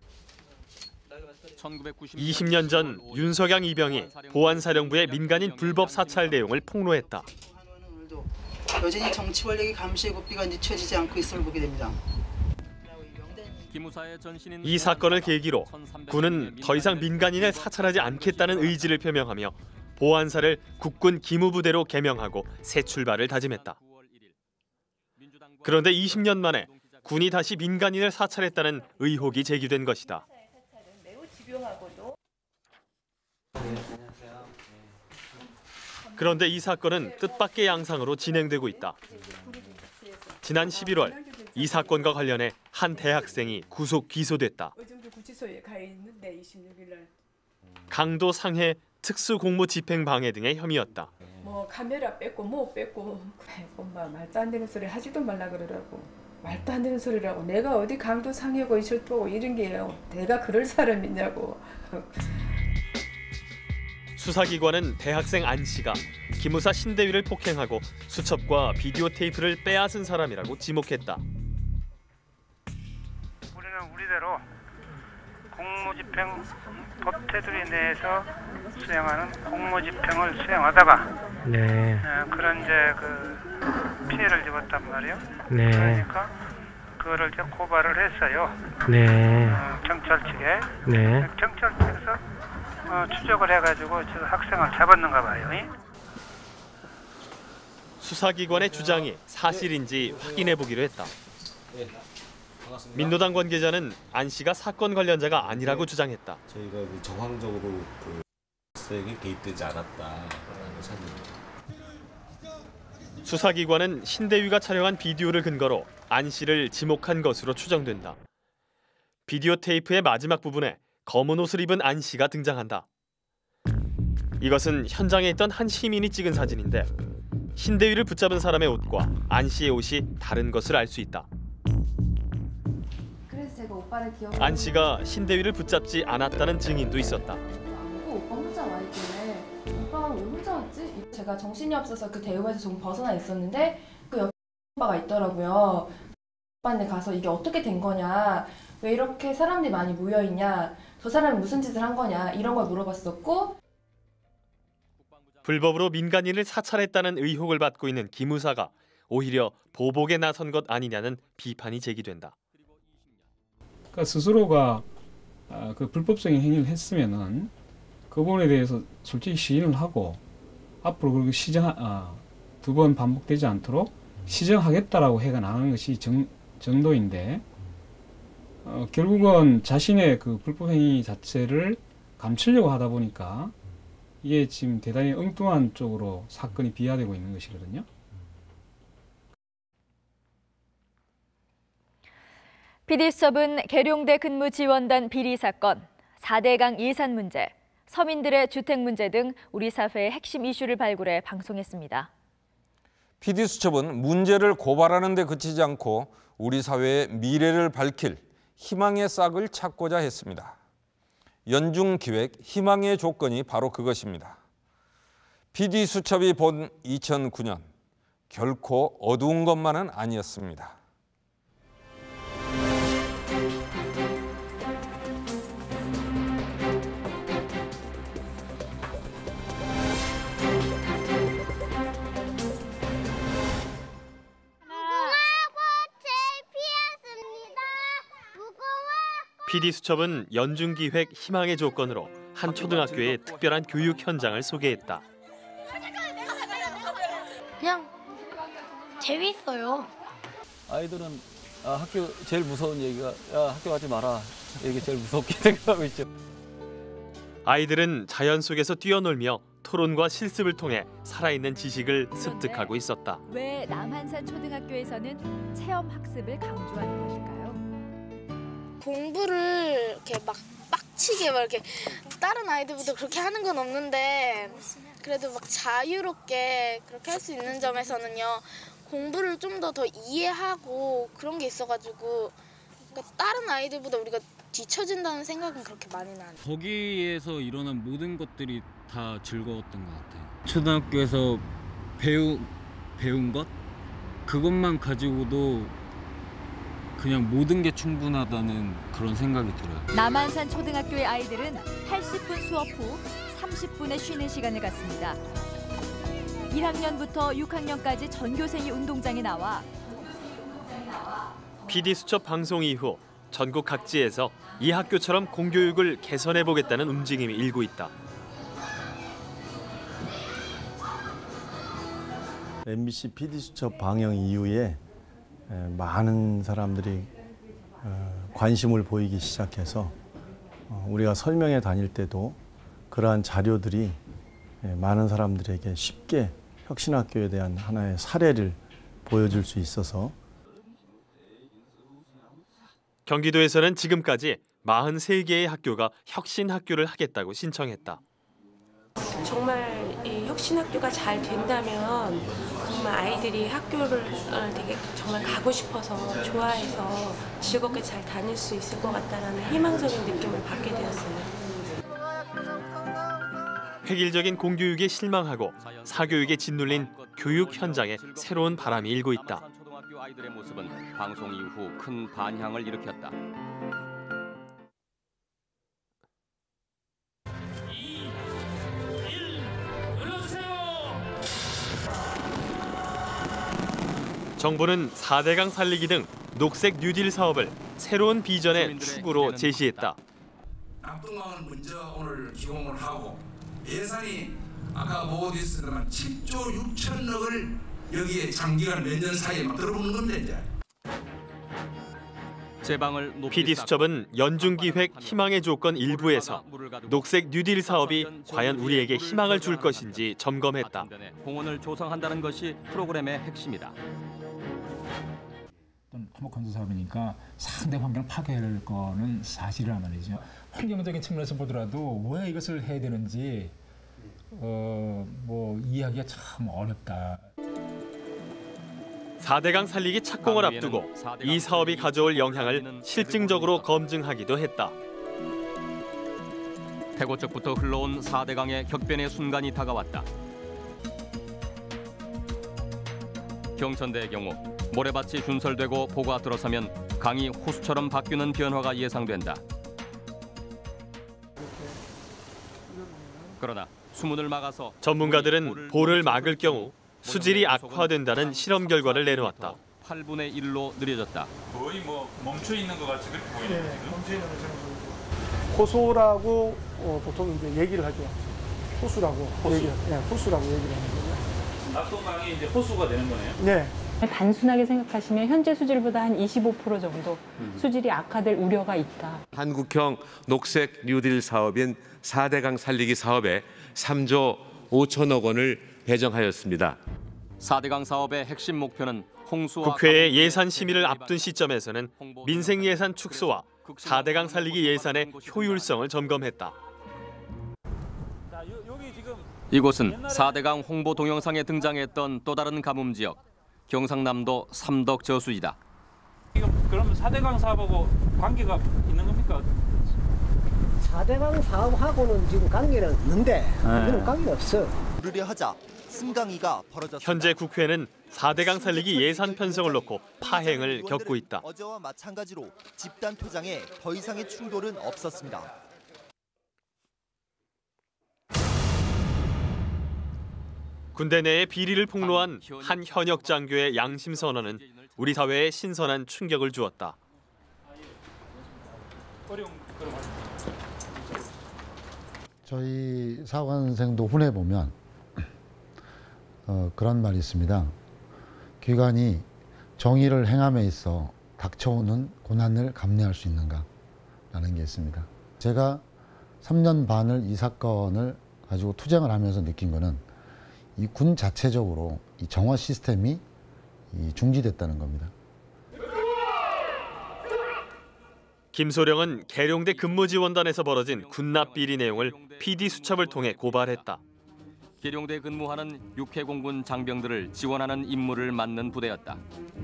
20년 전 윤석양 이병이 보안사령부의 민간인 불법 사찰 내용을 폭로했다. 여전히 정치 권력의 감시의 고삐가 늦춰지지 않고 있음을 보게 됩니다. 이 사건을 계기로 군은 더 이상 민간인을 사찰하지 않겠다는 의지를 표명하며 보안사를 국군 기무부대로 개명하고 새 출발을 다짐했다. 그런데 20년 만에 군이 다시 민간인을 사찰했다는 의혹이 제기된 것이다. 그런데 이 사건은 뜻밖의 양상으로 진행되고 있다. 지난 11월 이 사건과 관련해 한 대학생이 구속 기소됐다. 구치소에 가 있는데 26일 날. 강도 상해 특수공무 집행 방해 등의 혐의였다. 뭐 카메라 뺐고 뭐 뺐고 엄마 말도 안 되는 소리 하지도 말라 그러라고. 말도 안 되는 소리라고. 내가 어디 강도 상해고 실토고 이런 게요. 내가 그럴 사람이냐고. 수사기관은 대학생 안 씨가 기무사 신대위를 폭행하고 수첩과 비디오 테이프를 빼앗은 사람이라고 지목했다. 우리는 우리대로 공무집행 법 테두리 내에서 수행하는 공무집행을 수행하다가 그런 이제 그 피해를 입었단 말이에요. 그러니까 그거를 이제 고발을 했어요. 경찰 측에. 경찰 측에서 추적을 해가지고 지금 학생을 잡았는가 봐요. 수사기관의 주장이 사실인지 확인해 보기로 했다. 민노당 관계자는 안 씨가 사건 관련자가 아니라고 주장했다. 저희가 정황적으로 그 학생이 개입되지 않았다라는 사실입니다. 수사기관은 신대위가 촬영한 비디오를 근거로 안 씨를 지목한 것으로 추정된다. 비디오 테이프의 마지막 부분에 검은 옷을 입은 안 씨가 등장한다. 이것은 현장에 있던 한 시민이 찍은 사진인데 신대위를 붙잡은 사람의 옷과 안 씨의 옷이 다른 것을 알 수 있다. 그래서 제가 오빠를 기억. 안 씨가 신대위를 붙잡지 않았다는 증인도 있었다. 오빠 혼자 와 있길래 오빠가 왜 혼자 왔지? 제가 정신이 없어서 그 대우에서 조금 벗어나 있었는데 그 옆에 오빠가 있더라고요. 오빠한테 가서 이게 어떻게 된 거냐, 왜 이렇게 사람들이 많이 모여 있냐, 저 사람이 무슨 짓을 한 거냐 이런 걸 물어봤었고. 불법으로 민간인을 사찰했다는 의혹을 받고 있는 기무사가 오히려 보복에 나선 것 아니냐는 비판이 제기된다. 그러니까 스스로가 그 불법적인 행위를 했으면은 그 부분에 대해서 솔직히 시인을 하고 앞으로 그렇게 두 번 반복되지 않도록 시정하겠다라고 해가 나가는 것이 정도인데 결국은 자신의 그 불법 행위 자체를 감추려고 하다 보니까 이게 지금 대단히 엉뚱한 쪽으로 사건이 비화되고 있는 것이거든요. PD수첩은 계룡대 근무지원단 비리 사건, 4대강 예산 문제, 서민들의 주택 문제 등 우리 사회의 핵심 이슈를 발굴해 방송했습니다. PD수첩은 문제를 고발하는 데 그치지 않고 우리 사회의 미래를 밝힐 희망의 싹을 찾고자 했습니다. 연중기획 희망의 조건이 바로 그것입니다. PD수첩이 본 2009년, 결코 어두운 것만은 아니었습니다. PD수첩은 연중기획 희망의 조건으로 한 초등학교의 특별한 교육 현장을 소개했다. 그냥 재밌어요. 아이들은 학교 제일 무서운 얘기가 야 학교 가지 마라. 이게 제일 무섭게 생각하고 있죠. 아이들은 자연 속에서 뛰어놀며 토론과 실습을 통해 살아있는 지식을 습득하고 있었다. 왜 남한산 초등학교에서는 체험 학습을 강조하는 것일까요? 공부를 이렇게 막 빡치게 막 이렇게 다른 아이들보다 그렇게 하는 건 없는데 그래도 막 자유롭게 그렇게 할 수 있는 점에서는요, 공부를 좀 더 이해하고 그런 게 있어가지고 그러니까 다른 아이들보다 우리가 뒤처진다는 생각은 그렇게 많이 나요. 거기에서 일어난 모든 것들이 다 즐거웠던 것 같아요. 초등학교에서 배운 것? 그것만 가지고도 그냥 모든 게 충분하다는 그런 생각이 들어요. 남한산 초등학교의 아이들은 80분 수업 후 30분의 쉬는 시간을 갖습니다. 1학년부터 6학년까지 전교생이 운동장에 나와 PD수첩 방송 이후 전국 각지에서 이 학교처럼 공교육을 개선해보겠다는 움직임이 일고 있다. MBC PD수첩 방영 이후에 많은 사람들이 관심을 보이기 시작해서 우리가 설명회 다닐 때도 그러한 자료들이 많은 사람들에게 쉽게 혁신학교에 대한 하나의 사례를 보여줄 수 있어서 경기도에서는 지금까지 43개의 학교가 혁신학교를 하겠다고 신청했다. 정말 이 혁신학교가 잘 된다면 정말 아이들이 학교를 되게 정말 가고 싶어서 좋아해서 즐겁게 잘 다닐 수 있을 것 같다는 희망적인 느낌을 받게 되었어요. 획일적인 공교육에 실망하고 사교육에 짓눌린 교육 현장에 새로운 바람이 일고 있다. 초등학교 아이들의 모습은 방송 이후 큰 반향을 일으켰다. 정부는 4대강 살리기 등 녹색 뉴딜 사업을 새로운 비전의 축으로 제시했다. 낙동강을 먼저 오늘 기공을 하고 예산이 아까 보고도 있었지만 7조 6천억을 여기에 장기간 몇 년 사이에 막 들어보는 건데 이제. PD수첩은 연중기획 희망의 조건 일부에서 녹색 뉴딜 사업이 과연 우리에게 희망을 줄 것인지 점검했다. 공원을 조성한다는 것이 프로그램의 핵심이다. 토목 건설 사업이니까 상대 환경을 파괴할 거는 사실이란 말이죠. 환경적인 측면에서 보더라도 왜 이것을 해야 되는지 이해하기가 참 어렵다. 4대강 살리기 착공을 앞두고 이 사업이 가져올 영향을 실증적으로 검증하기도 했다. 태고 쪽부터 흘러온 4대강의 격변의 순간이 다가왔다. 경천대의 경우 모래밭이 준설되고 보가 들어서면 강이 호수처럼 바뀌는 변화가 예상된다. 그러나 수문을 막아서 전문가들은 보를 막을 경우 수질이 악화된다는 실험 결과를 내놓았다. 8분의 1로 느려졌다. 거의 멈춰 있는 것 같이 그렇게 보이네요. 네, 멈춰 있는 것처럼 보이죠. 호소라고 보통 이제 얘기를 하죠. 호수라고 호수라고 얘기를 하는 거예요. 낙동강이 이제 호수가 되는 거네요. 네. 단순하게 생각하시면 현재 수질보다 한 25% 정도 수질이 악화될 우려가 있다. 한국형 녹색 뉴딜 사업인 4대강 살리기 사업에 3조 5천억 원을 배정하였습니다. 4대강 사업의 핵심 목표는 홍수와 국회의 예산 심의를 앞둔 시점에서는 민생 예산 축소와 4대강 살리기 예산의 효율성을 점검했다. 이곳은 4대강 홍보 동영상에 등장했던 또 다른 가뭄 지역, 경상남도 삼덕 저수지다. 그럼 4대강 사업하고 관계가 있는 겁니까? 4대강 사업하고는 지금 관계는 있는데 우리는 관계가 없어. 부르려 하자 승강이가 벌어졌습니다. 현재 국회는 4대강 살리기 예산 편성을 놓고 파행을 겪고 있다. 어제와 마찬가지로 집단 표장에 더 이상의 충돌은 없었습니다. 군대 내에 비리를 폭로한 한 현역 장교의 양심 선언은 우리 사회에 신선한 충격을 주었다. 저희 사관생도 훈해 보면 그런 말이 있습니다. 기관이 정의를 행함에 있어 닥쳐오는 고난을 감내할 수 있는가라는 게 있습니다. 제가 3년 반을 이 사건을 가지고 투쟁을 하면서 느낀 거는 이 군 자체적으로 이 정화 시스템이 중지됐다는 겁니다. 김소령은 계룡대 근무지원단에서 벌어진 군납 비리 내용을 PD수첩을 통해 고발했다. 계룡대 근무하는 육해공군 장병들을 지원하는 임무를 맡는 부대였다.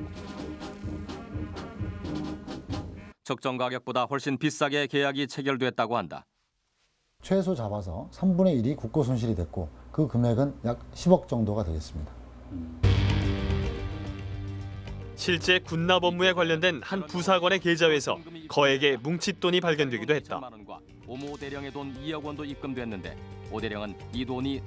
적정 가격보다 훨씬 비싸게 계약이 체결됐다고 한다. 최소 잡아서 3분의 1이 국고 손실이 됐고 그 금액은 약 10억 정도가 되겠습니다. 실제 군납 업무에 관련된 한 부사관의 계좌에서 거액의 뭉칫돈이 발견되기도 했다. 오모 대령의 돈 2억 원도 입금됐는데 오 대령은 이 돈이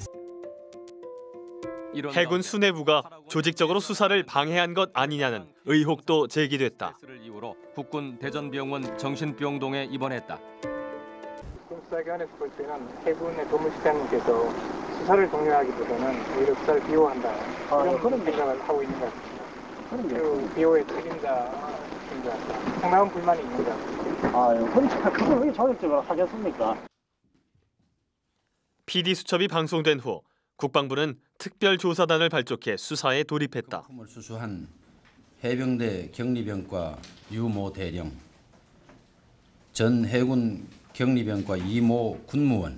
해군 수뇌부가 조직적으로 수사를 방해한 것 아니냐는 의혹도 제기됐다. 이후로 국군 대전병원 정신병동에 입원했다. 수사기관에서 볼 때는 해군의 도무시장님께서 수사를 독려하기보다는 오히려 수사를 비호한다 이런 그런 생각을 하고 있는 것 같습니다. 그리고 비호의 책임자 상당한 불만이 있는 것 같습니다. 혼자 그걸 왜 자격적으로 하겠습니까? PD수첩이 방송된 후 국방부는 특별조사단을 발족해 수사에 돌입했다. 을 수수한 해병대 격리병과 유모 대령, 전 해군 격리병과 이모 군무원,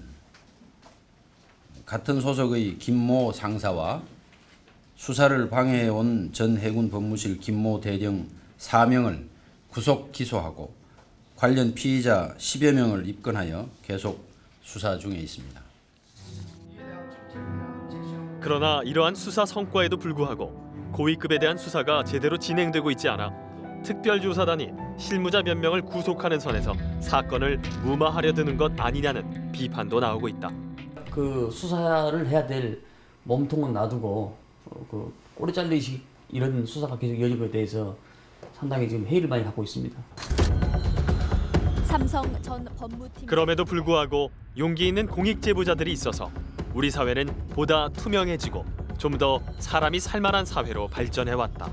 같은 소속의 김모 상사와 수사를 방해해온 전 해군 법무실 김모 대령 4명을 구속 기소하고 관련 피의자 10여 명을 입건하여 계속 수사 중에 있습니다. 그러나 이러한 수사 성과에도 불구하고 고위급에 대한 수사가 제대로 진행되고 있지 않아 특별조사단이 실무자 몇 명을 구속하는 선에서 사건을 무마하려 드는 것 아니냐는 비판도 나오고 있다. 그 수사를 해야 될 몸통은 놔두고 그 꼬리 잘리식 이런 수사가 계속 이어진 것에 대해서 상당히 지금 회의를 많이 갖고 있습니다. 삼성 전 법무팀. 그럼에도 불구하고 용기 있는 공익 제보자들이 있어서 우리 사회는 보다 투명해지고 좀 더 사람이 살만한 사회로 발전해왔다.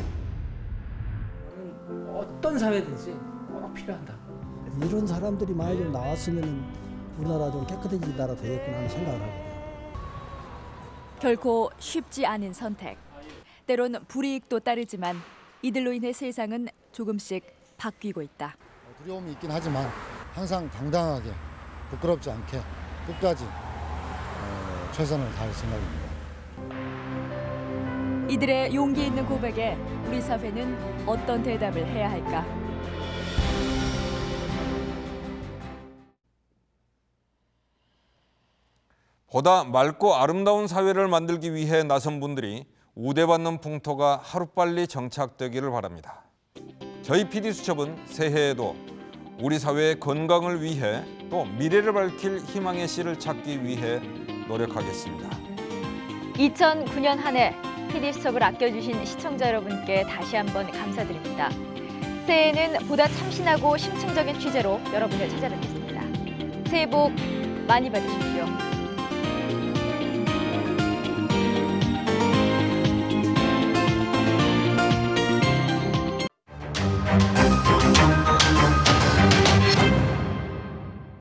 어떤 사회든지 꼭 필요하다. 이런 사람들이 많이 좀 나왔으면 우리나라 좀 깨끗해진 나라 되겠구나 하는 생각을 하게 돼요. 결코 쉽지 않은 선택. 때론 불이익도 따르지만 이들로 인해 세상은 조금씩 바뀌고 있다. 두려움이 있긴 하지만 항상 당당하게 부끄럽지 않게 끝까지 최선을 다할 생각입니다. 이들의 용기 있는 고백에 우리 사회는 어떤 대답을 해야 할까? 보다 맑고 아름다운 사회를 만들기 위해 나선 분들이 우대받는 풍토가 하루빨리 정착되기를 바랍니다. 저희 PD수첩은 새해에도 우리 사회의 건강을 위해 또 미래를 밝힐 희망의 씨를 찾기 위해 노력하겠습니다. 2009년 한 해 PD수첩을 아껴주신 시청자 여러분께 다시 한번 감사드립니다. 새해에는 보다 참신하고 심층적인 취재로 여러분을 찾아뵙겠습니다. 새해 복 많이 받으십시오.